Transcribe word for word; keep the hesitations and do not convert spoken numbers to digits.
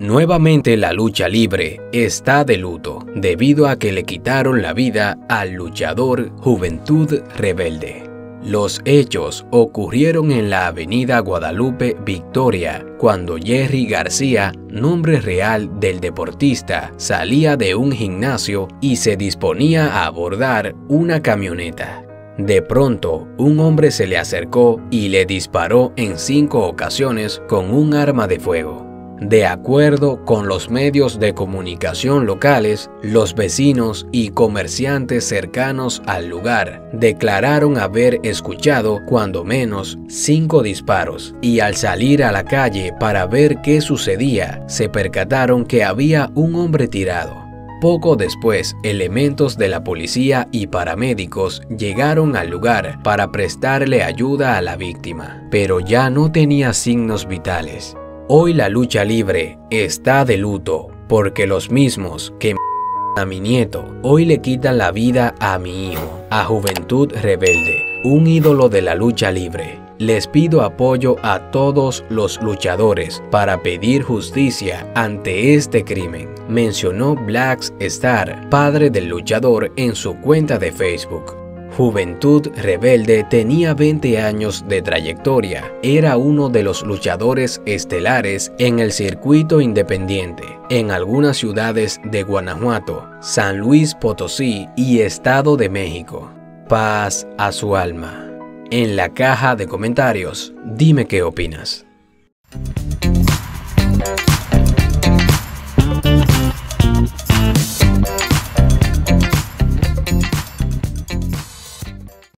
Nuevamente la lucha libre está de luto debido a que le quitaron la vida al luchador Juventud Rebelde. Los hechos ocurrieron en la avenida Guadalupe Victoria, cuando Jerry García, nombre real del deportista, salía de un gimnasio y se disponía a abordar una camioneta. De pronto, un hombre se le acercó y le disparó en cinco ocasiones con un arma de fuego. De acuerdo con los medios de comunicación locales, los vecinos y comerciantes cercanos al lugar declararon haber escuchado cuando menos cinco disparos y al salir a la calle para ver qué sucedía, se percataron que había un hombre tirado. Poco después, elementos de la policía y paramédicos llegaron al lugar para prestarle ayuda a la víctima, pero ya no tenía signos vitales. Hoy la lucha libre está de luto porque los mismos que a mi nieto hoy le quitan la vida a mi hijo, a Juventud Rebelde, un ídolo de la lucha libre. Les pido apoyo a todos los luchadores para pedir justicia ante este crimen, mencionó Black Star, padre del luchador, en su cuenta de Facebook. Juventud Rebelde tenía veinte años de trayectoria, era uno de los luchadores estelares en el circuito independiente, en algunas ciudades de Guanajuato, San Luis Potosí y Estado de México. Paz a su alma. En la caja de comentarios, dime qué opinas.